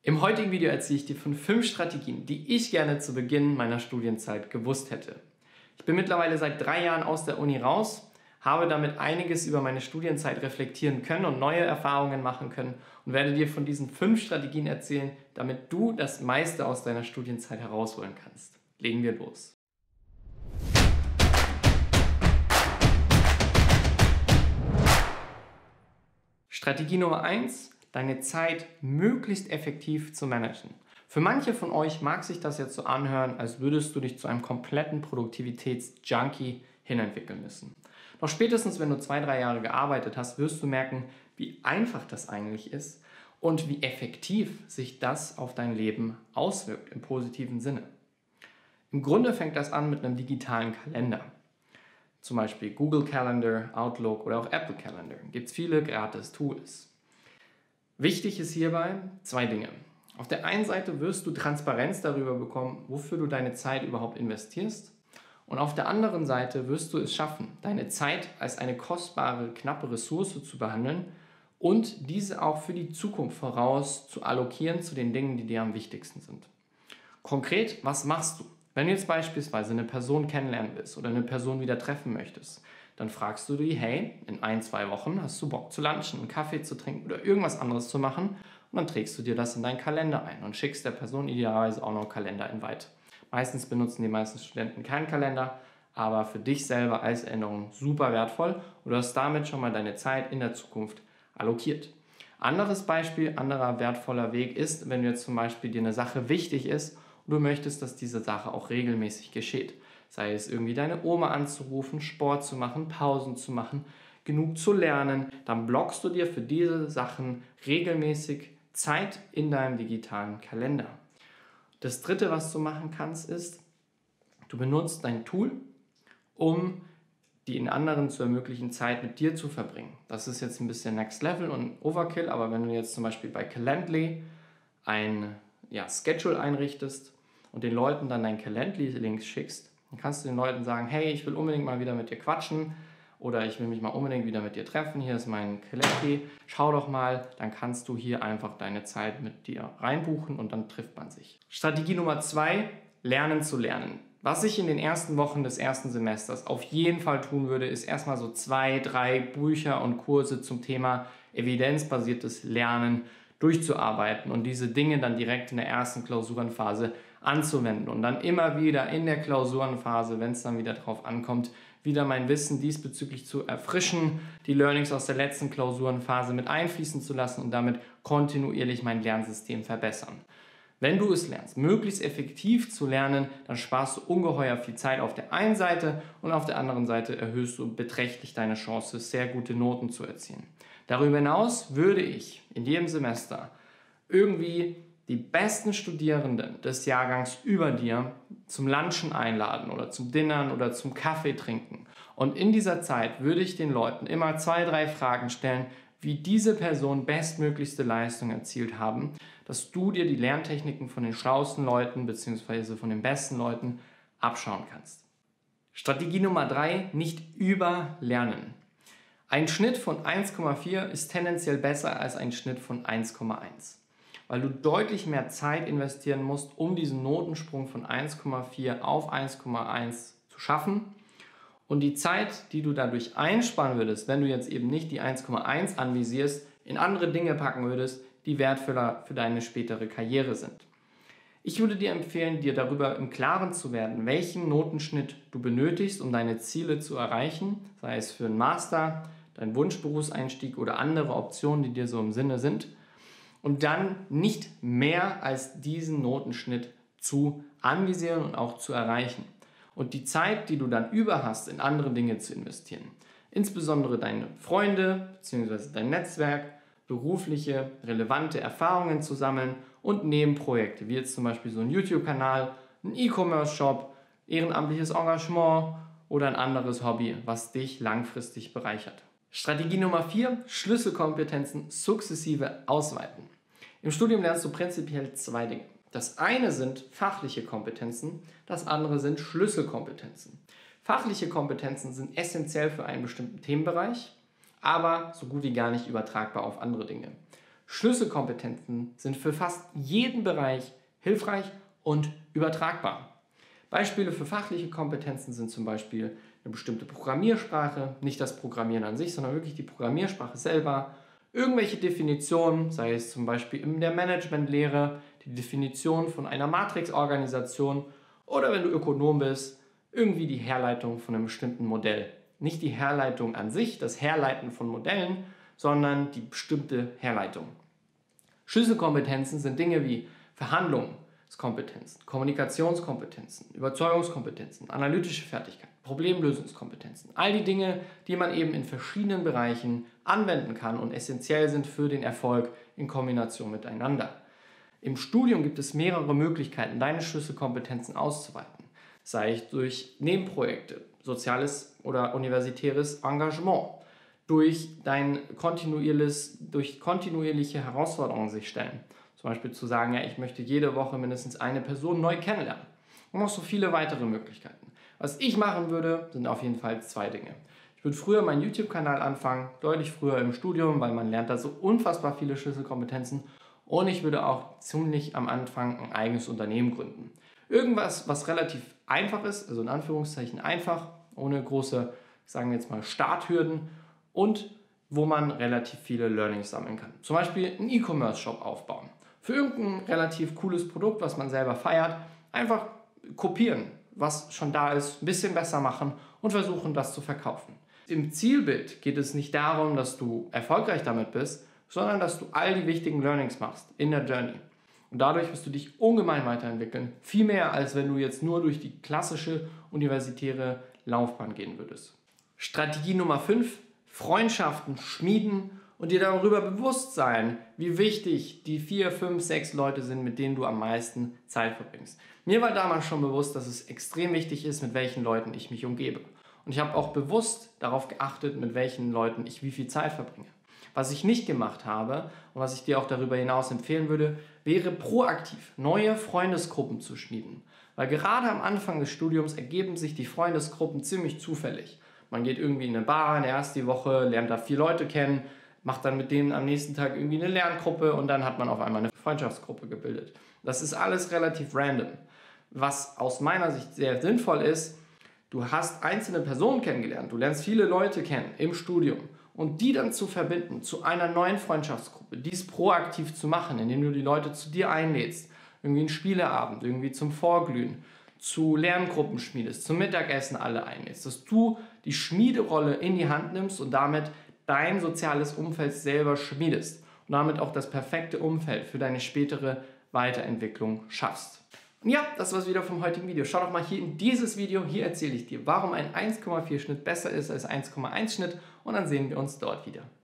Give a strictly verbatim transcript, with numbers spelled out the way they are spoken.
Im heutigen Video erzähle ich dir von fünf Strategien, die ich gerne zu Beginn meiner Studienzeit gewusst hätte. Ich bin mittlerweile seit drei Jahren aus der Uni raus, habe damit einiges über meine Studienzeit reflektieren können und neue Erfahrungen machen können und werde dir von diesen fünf Strategien erzählen, damit du das meiste aus deiner Studienzeit herausholen kannst. Legen wir los. Strategie Nummer eins: Deine Zeit möglichst effektiv zu managen. Für manche von euch mag sich das jetzt so anhören, als würdest du dich zu einem kompletten Produktivitäts-Junkie hinentwickeln müssen. Doch spätestens, wenn du zwei, drei Jahre gearbeitet hast, wirst du merken, wie einfach das eigentlich ist und wie effektiv sich das auf dein Leben auswirkt, im positiven Sinne. Im Grunde fängt das an mit einem digitalen Kalender. Zum Beispiel Google Calendar, Outlook oder auch Apple Calendar. Gibt es viele gratis Tools. Wichtig ist hierbei zwei Dinge. Auf der einen Seite wirst du Transparenz darüber bekommen, wofür du deine Zeit überhaupt investierst. Und auf der anderen Seite wirst du es schaffen, deine Zeit als eine kostbare, knappe Ressource zu behandeln und diese auch für die Zukunft voraus zu allokieren zu den Dingen, die dir am wichtigsten sind. Konkret, was machst du? Wenn du jetzt beispielsweise eine Person kennenlernen willst oder eine Person wieder treffen möchtest, dann fragst du die, hey, in ein, zwei Wochen hast du Bock zu lunchen, einen Kaffee zu trinken oder irgendwas anderes zu machen, und dann trägst du dir das in deinen Kalender ein und schickst der Person idealerweise auch noch einen Kalender-Invite. Meistens benutzen die meisten Studenten keinen Kalender, aber für dich selber als Erinnerung super wertvoll und du hast damit schon mal deine Zeit in der Zukunft allokiert. Anderes Beispiel, anderer wertvoller Weg ist, wenn du jetzt zum Beispiel dir eine Sache wichtig ist und du möchtest, dass diese Sache auch regelmäßig geschieht. Sei es irgendwie deine Oma anzurufen, Sport zu machen, Pausen zu machen, genug zu lernen, dann blockst du dir für diese Sachen regelmäßig Zeit in deinem digitalen Kalender. Das dritte, was du machen kannst, ist, du benutzt dein Tool, um die in anderen zu ermöglichen, Zeit mit dir zu verbringen. Das ist jetzt ein bisschen Next Level und Overkill, aber wenn du jetzt zum Beispiel bei Calendly ein ja, Schedule einrichtest und den Leuten dann dein Calendly-Link schickst, dann kannst du den Leuten sagen, hey, ich will unbedingt mal wieder mit dir quatschen oder ich will mich mal unbedingt wieder mit dir treffen, hier ist mein Calendly, schau doch mal, dann kannst du hier einfach deine Zeit mit dir reinbuchen und dann trifft man sich. Strategie Nummer zwei, lernen zu lernen. Was ich in den ersten Wochen des ersten Semesters auf jeden Fall tun würde, ist erstmal so zwei, drei Bücher und Kurse zum Thema evidenzbasiertes Lernen durchzuarbeiten und diese Dinge dann direkt in der ersten Klausurenphase anzuwenden und dann immer wieder in der Klausurenphase, wenn es dann wieder drauf ankommt, wieder mein Wissen diesbezüglich zu erfrischen, die Learnings aus der letzten Klausurenphase mit einfließen zu lassen und damit kontinuierlich mein Lernsystem verbessern. Wenn du es lernst, möglichst effektiv zu lernen, dann sparst du ungeheuer viel Zeit auf der einen Seite und auf der anderen Seite erhöhst du beträchtlich deine Chance, sehr gute Noten zu erzielen. Darüber hinaus würde ich in jedem Semester irgendwie die besten Studierenden des Jahrgangs über dir zum Lunchen einladen oder zum Dinnern oder zum Kaffee trinken. Und in dieser Zeit würde ich den Leuten immer zwei, drei Fragen stellen, wie diese Personen bestmöglichste Leistung erzielt haben, dass du dir die Lerntechniken von den schlauesten Leuten bzw. von den besten Leuten abschauen kannst. Strategie Nummer drei, nicht überlernen. Ein Schnitt von eins Komma vier ist tendenziell besser als ein Schnitt von eins Komma eins, weil du deutlich mehr Zeit investieren musst, um diesen Notensprung von eins Komma vier auf eins Komma eins zu schaffen. Und die Zeit, die du dadurch einsparen würdest, wenn du jetzt eben nicht die eins Komma eins anvisierst, in andere Dinge packen würdest, die wertvoller für deine spätere Karriere sind. Ich würde dir empfehlen, dir darüber im Klaren zu werden, welchen Notenschnitt du benötigst, um deine Ziele zu erreichen, sei es für einen Master, dein Wunschberufseinstieg oder andere Optionen, die dir so im Sinne sind, und dann nicht mehr als diesen Notenschnitt zu anvisieren und auch zu erreichen. Und die Zeit, die du dann über hast, in andere Dinge zu investieren. Insbesondere deine Freunde bzw. dein Netzwerk, berufliche, relevante Erfahrungen zu sammeln und Nebenprojekte, wie jetzt zum Beispiel so ein YouTube-Kanal, ein E-Commerce-Shop, ehrenamtliches Engagement oder ein anderes Hobby, was dich langfristig bereichert. Strategie Nummer vier, Schlüsselkompetenzen sukzessive ausweiten. Im Studium lernst du prinzipiell zwei Dinge. Das eine sind fachliche Kompetenzen, das andere sind Schlüsselkompetenzen. Fachliche Kompetenzen sind essentiell für einen bestimmten Themenbereich, aber so gut wie gar nicht übertragbar auf andere Dinge. Schlüsselkompetenzen sind für fast jeden Bereich hilfreich und übertragbar. Beispiele für fachliche Kompetenzen sind zum Beispiel eine bestimmte Programmiersprache, nicht das Programmieren an sich, sondern wirklich die Programmiersprache selber, irgendwelche Definitionen, sei es zum Beispiel in der Managementlehre, die Definition von einer Matrixorganisation oder wenn du Ökonom bist, irgendwie die Herleitung von einem bestimmten Modell. Nicht die Herleitung an sich, das Herleiten von Modellen, sondern die bestimmte Herleitung. Schlüsselkompetenzen sind Dinge wie Verhandlungskompetenzen, Kommunikationskompetenzen, Überzeugungskompetenzen, analytische Fertigkeiten, Problemlösungskompetenzen. All die Dinge, die man eben in verschiedenen Bereichen anwenden kann und essentiell sind für den Erfolg in Kombination miteinander. Im Studium gibt es mehrere Möglichkeiten, deine Schlüsselkompetenzen auszuweiten, sei es durch Nebenprojekte, soziales oder universitäres Engagement, durch dein kontinuierliches, durch kontinuierliche Herausforderungen sich stellen. Zum Beispiel zu sagen, ja, ich möchte jede Woche mindestens eine Person neu kennenlernen. Und noch so viele weitere Möglichkeiten. Was ich machen würde, sind auf jeden Fall zwei Dinge. Ich würde früher meinen YouTube-Kanal anfangen, deutlich früher im Studium, weil man lernt da so unfassbar viele Schlüsselkompetenzen. Und ich würde auch ziemlich am Anfang ein eigenes Unternehmen gründen. Irgendwas, was relativ einfach ist, also in Anführungszeichen einfach, ohne große, sagen wir jetzt mal, Starthürden und wo man relativ viele Learnings sammeln kann. Zum Beispiel einen E-Commerce-Shop aufbauen. Für irgendein relativ cooles Produkt, was man selber feiert, einfach kopieren, was schon da ist, ein bisschen besser machen und versuchen, das zu verkaufen. Im Zielbild geht es nicht darum, dass du erfolgreich damit bist, sondern dass du all die wichtigen Learnings machst in der Journey. Und dadurch wirst du dich ungemein weiterentwickeln. Viel mehr, als wenn du jetzt nur durch die klassische universitäre Laufbahn gehen würdest. Strategie Nummer fünf. Freundschaften schmieden und dir darüber bewusst sein, wie wichtig die vier, fünf, sechs Leute sind, mit denen du am meisten Zeit verbringst. Mir war damals schon bewusst, dass es extrem wichtig ist, mit welchen Leuten ich mich umgebe. Und ich habe auch bewusst darauf geachtet, mit welchen Leuten ich wie viel Zeit verbringe. Was ich nicht gemacht habe und was ich dir auch darüber hinaus empfehlen würde, wäre proaktiv neue Freundesgruppen zu schmieden. Weil gerade am Anfang des Studiums ergeben sich die Freundesgruppen ziemlich zufällig. Man geht irgendwie in eine Bar in der ersten Woche, lernt da vier Leute kennen, macht dann mit denen am nächsten Tag irgendwie eine Lerngruppe und dann hat man auf einmal eine Freundschaftsgruppe gebildet. Das ist alles relativ random. Was aus meiner Sicht sehr sinnvoll ist, du hast einzelne Personen kennengelernt, du lernst viele Leute kennen im Studium und die dann zu verbinden zu einer neuen Freundschaftsgruppe, dies proaktiv zu machen, indem du die Leute zu dir einlädst, irgendwie einen Spieleabend, irgendwie zum Vorglühen, zu Lerngruppen schmiedest, zum Mittagessen alle einlädst, dass du die Schmiederolle in die Hand nimmst und damit dein soziales Umfeld selber schmiedest und damit auch das perfekte Umfeld für deine spätere Weiterentwicklung schaffst. Und ja, das war's wieder vom heutigen Video. Schau doch mal hier in dieses Video, hier erzähle ich dir, warum ein eins Komma vier Schnitt besser ist als eins Komma eins Schnitt und dann sehen wir uns dort wieder.